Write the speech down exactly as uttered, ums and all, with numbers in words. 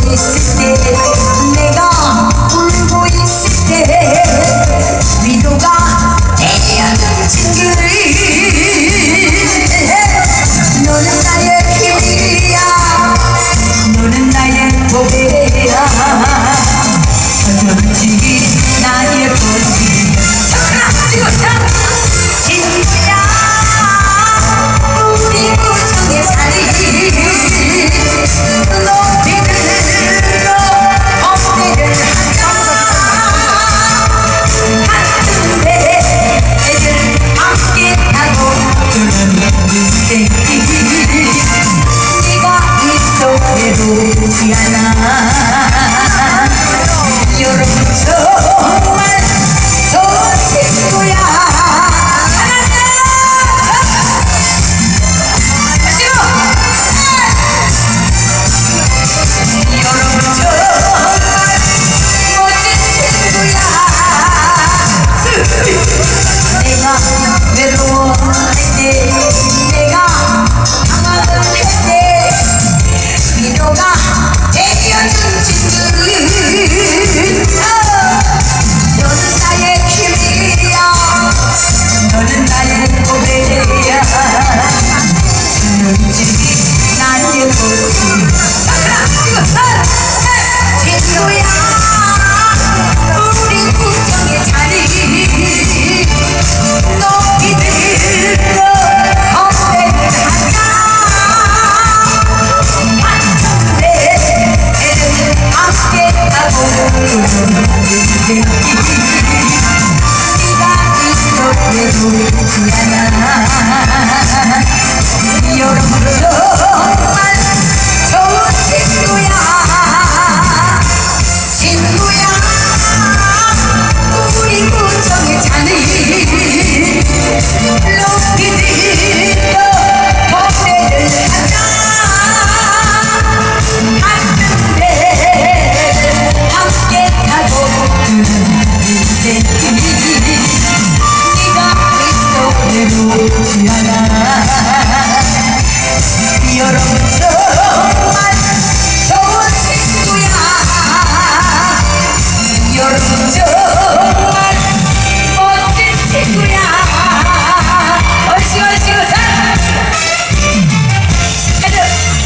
있을 때 내가 울고 있을 때 위로가 되어준 친구를 너는 나의 힘이야 너는 나의 보배야 어쩐지 나의 보배 하나 둘 셋 친구야 우리 우정의 산이 네가 있어 해도 좋지 않아